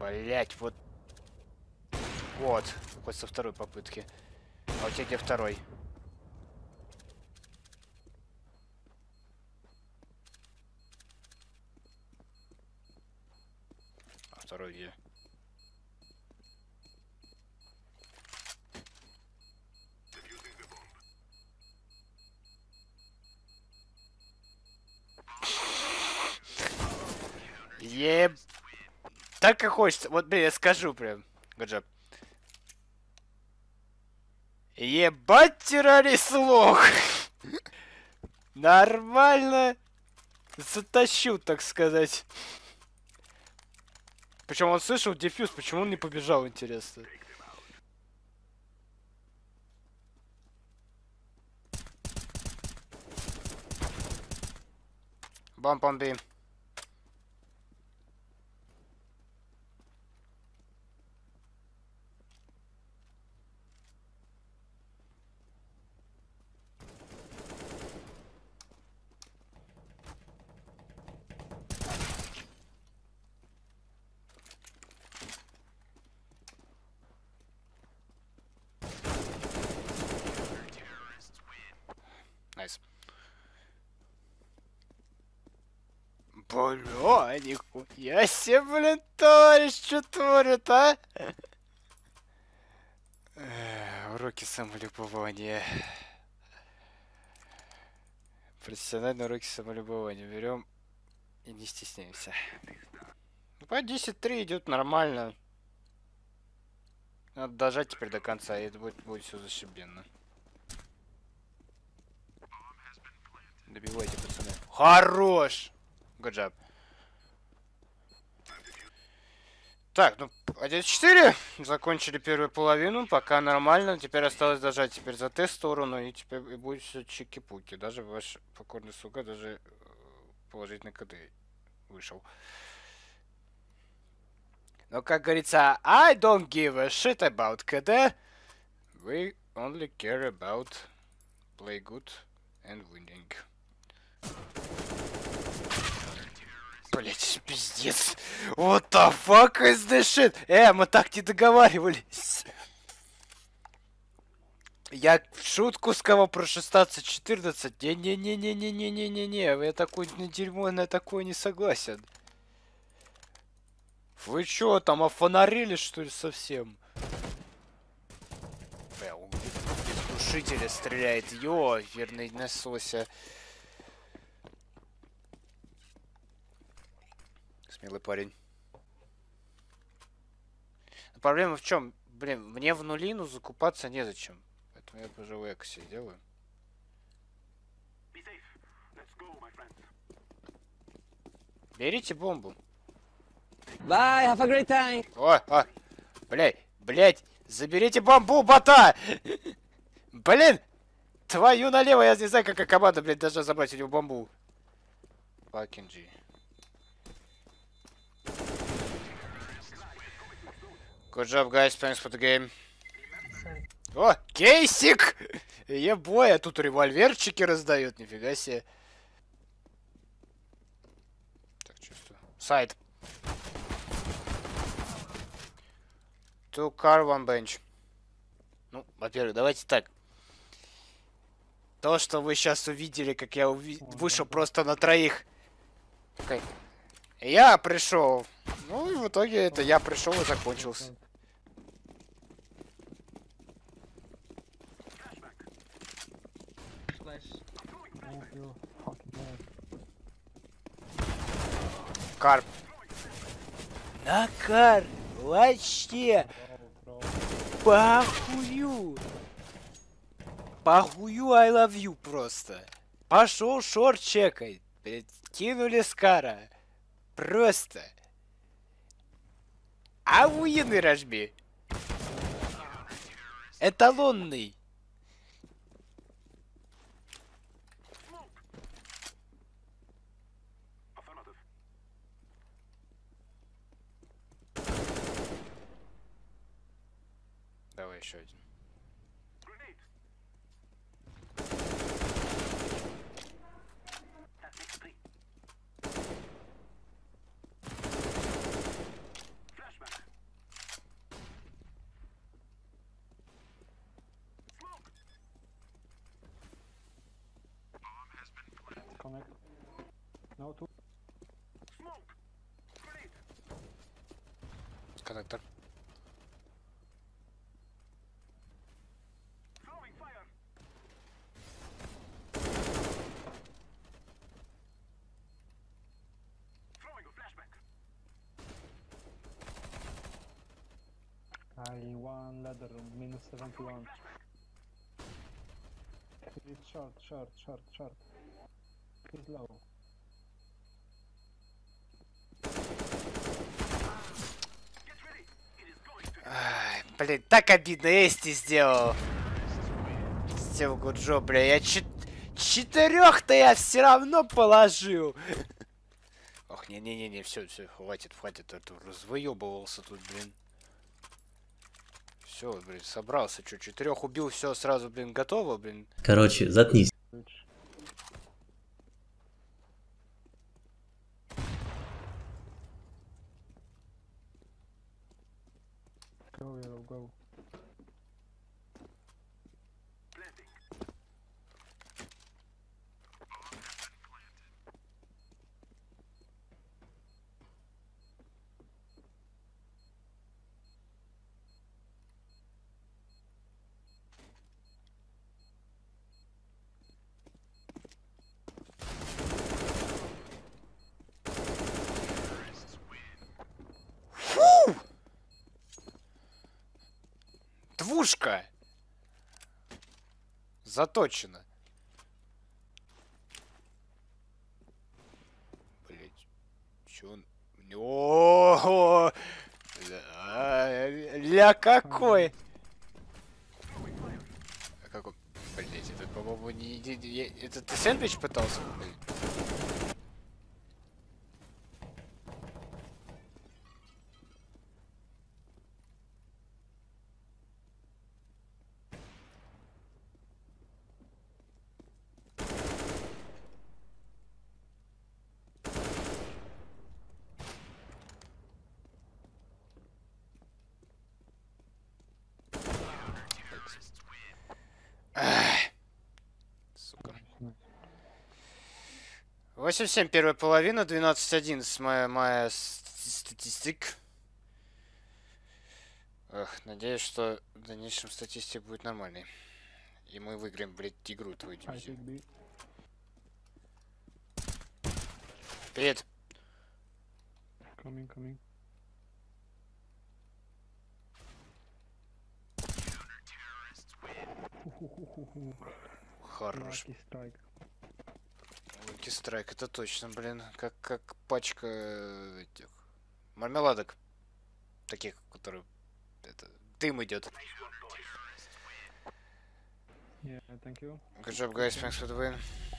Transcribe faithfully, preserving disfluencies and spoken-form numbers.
Блять, вот. Вот. Хоть со второй попытки. А у тебя где второй? А второй где? Еб... Так как хочется. Вот, блин, я скажу прям. Good job. Ебать, террорист лох! Нормально затащу, так сказать. Причем он слышал дефьюз, почему он не побежал, интересно. Бам-бам-бим. Найс. Бля, нихуя себе, блин, товарищ, что творит, а? Эх, уроки самолюбования. Профессиональные уроки самолюбования. Берем и не стесняемся. Ну, по десять три идет нормально. Надо дожать теперь до конца, и это будет, будет все зашибенно. Добивайте, пацаны. Хорош! Good job. Так, ну, один четыре. Закончили первую половину. Пока нормально. Теперь осталось дожать теперь за тест-сторону. И теперь и будет все чики-пуки. Даже ваш покорный слуга даже положительный КД вышел. Но, как говорится, I don't give a shit about КД. We only care about play good and winning. Блять, пиздец. What the fuck is this shit? Э, мы так не договаривались. Я в шутку сказал про шестнадцать четырнадцать. Не-не-не-не-не-не-не-не-не. Я такой на дерьмо, на такое не согласен. Вы чё, там офонарили, что ли, совсем? Бля, он из глушителя стреляет. Ё, верный насося. Смелый парень. Но проблема в чем? Блин, мне в нулину закупаться незачем. Поэтому я тоже в эксе делаю. Берите бомбу. Bye, have a great time. О, о, блядь, блядь, заберите бомбу, бота! Блин, твою налево, я не знаю, какая команда, блядь, должна забрать у него бомбу. Fucking G. Good job, guys. Thanks for the game. О, кейсик! Ебой, а тут револьверчики раздают, нифига себе. Так, чувствую. Сайт. Two car, one bench. Ну, во-первых, давайте так. То, что вы сейчас увидели, как я уви... вышел просто на троих. Okay. Я пришел. Ну и в итоге это я пришел и закончился. Карп. На карп. Вообще. Похую. Похую I love you просто. Пошел шорт чекай. Кинули скара. Просто. Ауины рожби. Эталонный. Давай еще один. No two. Коннектор. I one ladder, minus seventy-one. It's short, short, short, short. He's low. Ай, блин, так обидно, Эсти сделал. Сделал гуджо, бля, я чет... Четырех-то я все равно положил. Ох, не-не-не-не, все, все, хватит, хватит, а то развоебывался тут, блин. Все, блин, собрался, что, четырех убил, все сразу, блин, готово, блин. Короче, заткнись. Which? Go yellow, go. Двушка! Заточено. Блять. Чё он... О, ля какой! А какой? Блять, это, по-моему, не... не- не- Это ты сэндвич пытался? Блядь? Ах, сука. восемь семь первая половина, двенадцать одиннадцать моя, моя с- статистика. Эх, надеюсь, что в дальнейшем статистика будет нормальной. И мы выиграем, блядь, игру твою I дивизию. take B. Привет. Coming, coming. Хорош. Lucky strike. Луки страйк, это точно, блин. Как, как пачка э, этих мармеладок. Таких, которые... Это, дым идет. Yeah, thank you. Good job, guys. Thanks for the win.